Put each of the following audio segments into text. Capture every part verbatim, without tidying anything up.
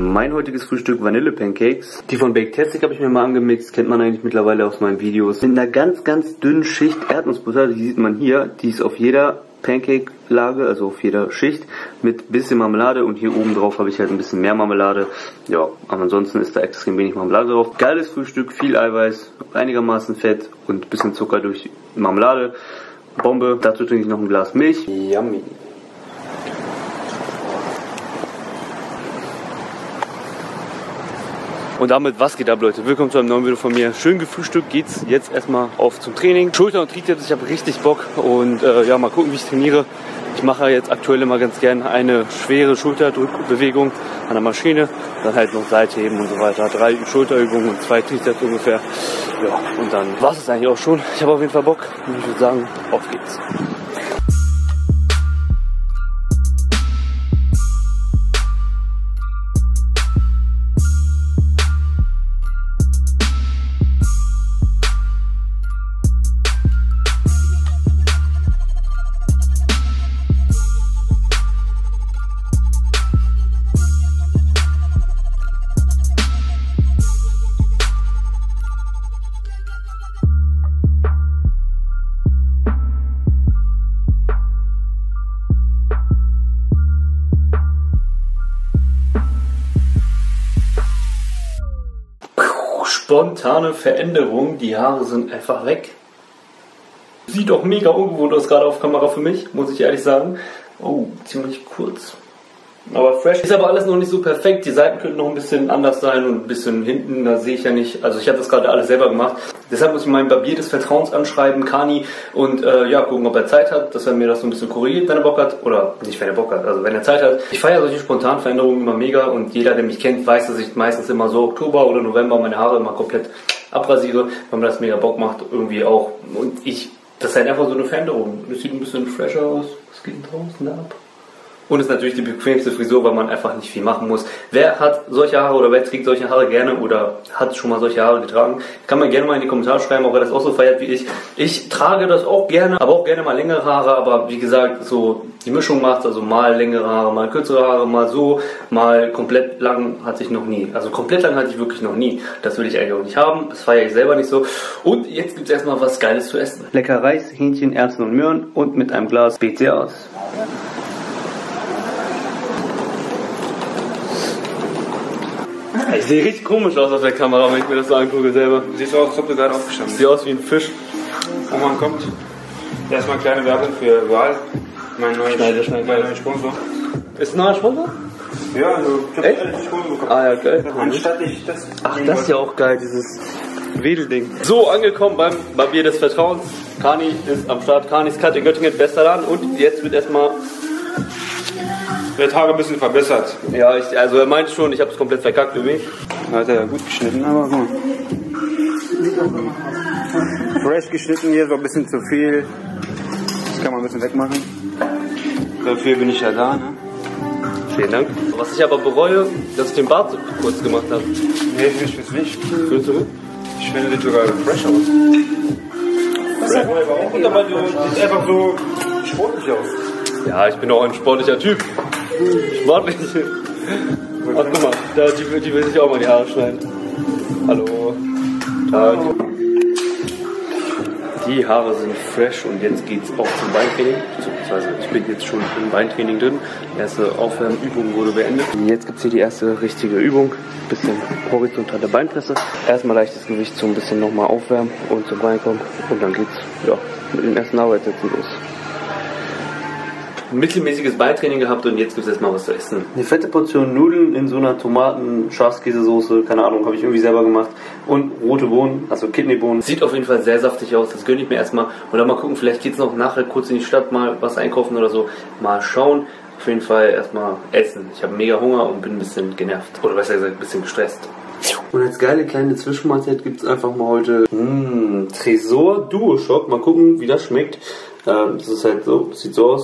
Mein heutiges Frühstück Vanille-Pancakes. Die von Baketastic habe ich mir mal angemixt, kennt man eigentlich mittlerweile aus meinen Videos. Mit einer ganz, ganz dünnen Schicht Erdnussbutter, die sieht man hier, die ist auf jeder Pancake-Lage, also auf jeder Schicht, mit bisschen Marmelade und hier oben drauf habe ich halt ein bisschen mehr Marmelade. Ja, aber ansonsten ist da extrem wenig Marmelade drauf. Geiles Frühstück, viel Eiweiß, einigermaßen Fett und ein bisschen Zucker durch Marmelade. Bombe. Dazu trinke ich noch ein Glas Milch. Yummy. Und damit, was geht ab, Leute? Willkommen zu einem neuen Video von mir. Schön gefrühstückt geht's jetzt erstmal auf zum Training. Schulter und Trizeps, ich habe richtig Bock und äh, ja, mal gucken, wie ich trainiere. Ich mache jetzt aktuell immer ganz gerne eine schwere Schulterdrückbewegung an der Maschine, dann halt noch Seitheben und so weiter. Drei Schulterübungen und zwei Trizeps ungefähr. Ja, und dann war es eigentlich auch schon. Ich habe auf jeden Fall Bock und ich würde sagen, auf geht's. Spontane Veränderung, die Haare sind einfach weg. Sieht auch mega ungewohnt aus, gerade auf Kamera für mich, muss ich ehrlich sagen. Oh, ziemlich kurz. Aber fresh. Ist aber alles noch nicht so perfekt. Die Seiten könnten noch ein bisschen anders sein und ein bisschen hinten, da sehe ich ja nicht. Also ich habe das gerade alles selber gemacht. Deshalb muss ich meinen Barbier des Vertrauens anschreiben, Kani, und äh, ja, gucken, ob er Zeit hat, dass er mir das so ein bisschen korrigiert, wenn er Bock hat. Oder nicht, wenn er Bock hat, also wenn er Zeit hat. Ich feiere solche spontanen Veränderungen immer mega und jeder, der mich kennt, weiß, dass ich meistens immer so Oktober oder November meine Haare immer komplett abrasiere, weil mir das mega Bock macht, irgendwie auch. Und ich, das ist halt einfach so eine Veränderung. Das sieht ein bisschen fresher aus. Was geht denn draußen da ab? Und ist natürlich die bequemste Frisur, weil man einfach nicht viel machen muss. Wer hat solche Haare oder wer trägt solche Haare gerne oder hat schon mal solche Haare getragen? Kann man gerne mal in die Kommentare schreiben, ob er das auch so feiert wie ich. Ich trage das auch gerne, aber auch gerne mal längere Haare. Aber wie gesagt, so die Mischung macht, also mal längere Haare, mal kürzere Haare, mal so, mal komplett lang hatte ich noch nie. Also komplett lang hatte ich wirklich noch nie. Das will ich eigentlich auch nicht haben. Das feiere ich selber nicht so. Und jetzt gibt es erstmal was Geiles zu essen. Lecker Reis, Hähnchen, Erbsen und Möhren und mit einem Glas B C aus. Ich sehe richtig komisch aus auf der Kamera, wenn ich mir das so angucke selber. Siehst du aus, als ob du gerade aufgestanden bist. Sieht aus wie ein Fisch. Oh, man kommt. Erstmal kleine Werbung für Wahl. Mein neuer Schneider, Schneider. Mein neuer Sponsor. Ist ein neuer Sponsor? Ja, also ich Echt? hab Sponsor bekommen. Ah ja, geil. Anstatt ich das... Ach, das ist ja auch geil, dieses Wedelding. So, angekommen beim Barbier des Vertrauens. Kani ist am Start. Kanis Cut in Göttingen, bester Laden. Und jetzt wird erstmal... Der Tage ein bisschen verbessert. Ja, ich, also er meinte schon, ich habe es komplett verkackt für mich. Hat er ja gut geschnitten, aber guck mal. Fresh geschnitten hier, so ein bisschen zu viel. Das kann man ein bisschen wegmachen. Dafür bin ich ja da, ne? Vielen Dank. Was ich aber bereue, dass ich den Bart so kurz gemacht habe. Nee, ich finde es nicht. Findest du? Ich finde den sogar fresh aus. Das ist aber auch. Und aber du siehst einfach so sportlich aus. Ja, ich bin auch ein sportlicher Typ. Sportlich. Ach, guck mal, da, die, die will sich auch mal die Haare schneiden. Hallo. Tag. Die Haare sind fresh und jetzt geht's auch zum Beintraining. Beziehungsweise ich bin jetzt schon im Beintraining drin. Die erste Aufwärmübung wurde beendet. Jetzt gibt's hier die erste richtige Übung. Bisschen horizontale Beinpresse. Erstmal leichtes Gewicht zum bisschen nochmal aufwärmen und zum Bein kommen. Und dann geht's ja, mit den ersten Arbeitssätzen los. Mittelmäßiges Beintraining gehabt und jetzt gibt es erstmal was zu essen. Eine fette Portion Nudeln in so einer Tomaten-Schafskäsesoße, keine Ahnung, habe ich irgendwie selber gemacht. Und rote Bohnen, also Kidneybohnen. Sieht auf jeden Fall sehr saftig aus, das gönne ich mir erstmal. Und dann mal gucken, vielleicht geht es noch nachher kurz in die Stadt, mal was einkaufen oder so. Mal schauen. Auf jeden Fall erstmal essen. Ich habe mega Hunger und bin ein bisschen genervt. Oder besser gesagt, ein bisschen gestresst. Und als geile kleine Zwischenmahlzeit gibt es einfach mal heute mmh, Tresor Duo Shock. Mal gucken, wie das schmeckt. Ähm, das ist halt so, sieht so aus.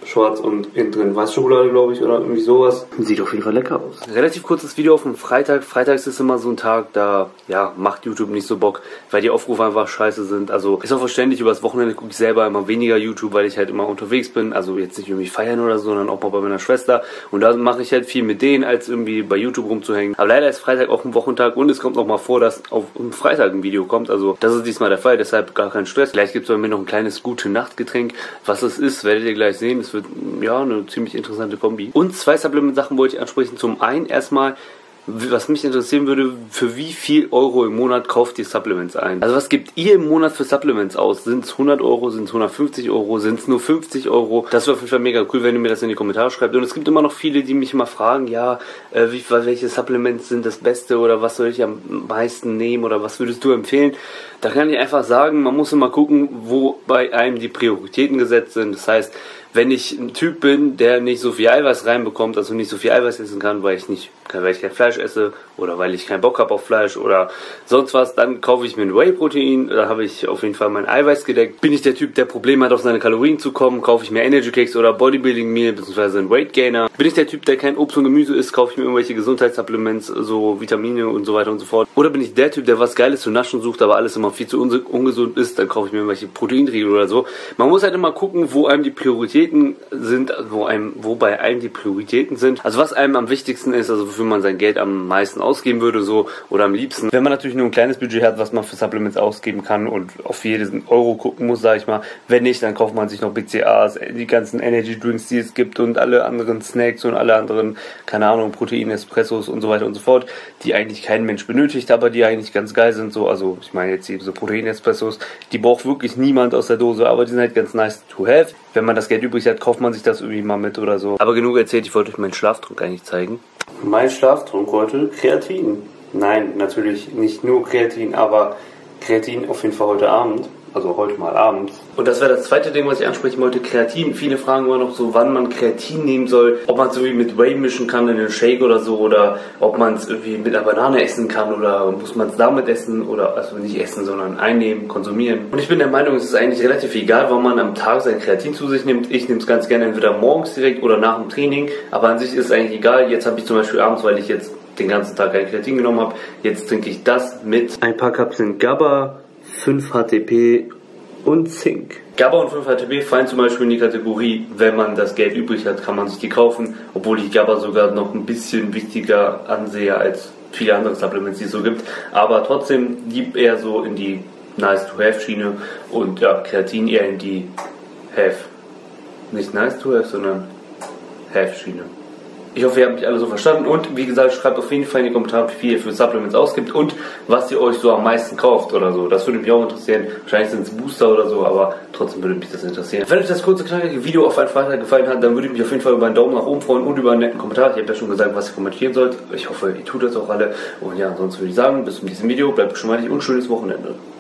schwarz und innen drin weiß Schokolade, glaube ich, oder irgendwie sowas. Sieht auf jeden Fall lecker aus. Relativ kurzes Video auf dem Freitag. Freitags ist immer so ein Tag, da ja, macht YouTube nicht so Bock, weil die Aufrufe einfach scheiße sind. Also ist auch verständlich, übers Wochenende gucke ich selber immer weniger YouTube, weil ich halt immer unterwegs bin. Also jetzt nicht irgendwie feiern oder so, sondern auch mal bei meiner Schwester. Und da mache ich halt viel mit denen, als irgendwie bei YouTube rumzuhängen. Aber leider ist Freitag auch ein Wochentag und es kommt noch mal vor, dass auf dem Freitag ein Video kommt. Also das ist diesmal der Fall, deshalb gar kein Stress. Vielleicht gibt es bei mir noch ein kleines Gute-Nacht-Getränk. Was es ist, werdet ihr gleich sehen. Es wird ja eine ziemlich interessante Kombi. Und zwei Supplement-Sachen wollte ich ansprechen. Zum einen erstmal, was mich interessieren würde, für wie viel Euro im Monat kauft ihr Supplements ein? Also was gebt ihr im Monat für Supplements aus? Sind es hundert Euro, sind es hundertfünfzig Euro, sind es nur fünfzig Euro? Das wäre auf jeden Fall mega cool, wenn ihr mir das in die Kommentare schreibt. Und es gibt immer noch viele, die mich immer fragen, ja, äh, wie, welche Supplements sind das Beste oder was soll ich am meisten nehmen oder was würdest du empfehlen? Da kann ich einfach sagen, man muss immer gucken, wo bei einem die Prioritäten gesetzt sind. Das heißt, wenn ich ein Typ bin, der nicht so viel Eiweiß reinbekommt, also nicht so viel Eiweiß essen kann, weil ich nicht, weil ich kein Fleisch esse oder weil ich keinen Bock habe auf Fleisch oder sonst was, dann kaufe ich mir ein Whey-Protein, da habe ich auf jeden Fall mein Eiweiß gedeckt. Bin ich der Typ, der Probleme hat, auf seine Kalorien zu kommen, kaufe ich mir Energy Cakes oder Bodybuilding Meal bzw. einen Weight Gainer. Bin ich der Typ, der kein Obst und Gemüse isst, kaufe ich mir irgendwelche Gesundheitssupplements, so Vitamine und so weiter und so fort. Oder bin ich der Typ, der was Geiles zu naschen sucht, aber alles immer viel zu ungesund ist, dann kaufe ich mir irgendwelche Proteinriegel oder so. Man muss halt immer gucken, wo einem die Prioritäten sind, wo einem, wo bei einem die Prioritäten sind. Also was einem am wichtigsten ist, also wofür man sein Geld am meisten ausgeben würde, so, oder am liebsten. Wenn man natürlich nur ein kleines Budget hat, was man für Supplements ausgeben kann und auf jeden Euro gucken muss, sage ich mal. Wenn nicht, dann kauft man sich noch B C A As, die ganzen Energy Drinks, die es gibt und alle anderen Snacks und alle anderen, keine Ahnung, Protein, Espressos und so weiter und so fort, die eigentlich kein Mensch benötigt, aber die eigentlich ganz geil sind, so, also ich meine jetzt diese Protein-Espressos, die braucht wirklich niemand aus der Dose, aber die sind halt ganz nice to have. Wenn man das Geld übrig hat, kauft man sich das irgendwie mal mit oder so. Aber genug erzählt, ich wollte euch meinen Schlaftrunk eigentlich zeigen. Mein Schlaftrunk heute, Kreatin. Nein, natürlich nicht nur Kreatin, aber Kreatin auf jeden Fall heute Abend. Also heute mal abends. Und das wäre das zweite Ding, was ich ansprechen wollte, Kreatin. Viele fragen immer noch so, wann man Kreatin nehmen soll. Ob man es irgendwie mit Whey mischen kann in einen Shake oder so. Oder ob man es irgendwie mit einer Banane essen kann. Oder muss man es damit essen. Oder also nicht essen, sondern einnehmen, konsumieren. Und ich bin der Meinung, es ist eigentlich relativ egal, wann man am Tag sein Kreatin zu sich nimmt. Ich nehme es ganz gerne entweder morgens direkt oder nach dem Training. Aber an sich ist es eigentlich egal. Jetzt habe ich zum Beispiel abends, weil ich jetzt den ganzen Tag kein Kreatin genommen habe. Jetzt trinke ich das mit ein paar Kapseln GABA, fünf H T P und Zink. GABA und fünf H T P fallen zum Beispiel in die Kategorie, wenn man das Geld übrig hat, kann man sich die kaufen, obwohl ich GABA sogar noch ein bisschen wichtiger ansehe als viele andere Supplements, die es so gibt, aber trotzdem lieb eher so in die Nice-to-Have-Schiene und ja, Kreatin eher in die Have. Nicht Nice-to-Have, sondern Have-Schiene. Ich hoffe, ihr habt mich alle so verstanden und wie gesagt, schreibt auf jeden Fall in die Kommentare, wie viel ihr für Supplements ausgibt und was ihr euch so am meisten kauft oder so. Das würde mich auch interessieren. Wahrscheinlich sind es Booster oder so, aber trotzdem würde mich das interessieren. Wenn euch das kurze, knackige Video auf einen Freitag gefallen hat, dann würde ich mich auf jeden Fall über einen Daumen nach oben freuen und über einen netten Kommentar. Ich habe ja schon gesagt, was ihr kommentieren sollt. Ich hoffe, ihr tut das auch alle. Und ja, ansonsten würde ich sagen, bis zum nächsten Video. Bleibt geschmeidig und schönes Wochenende.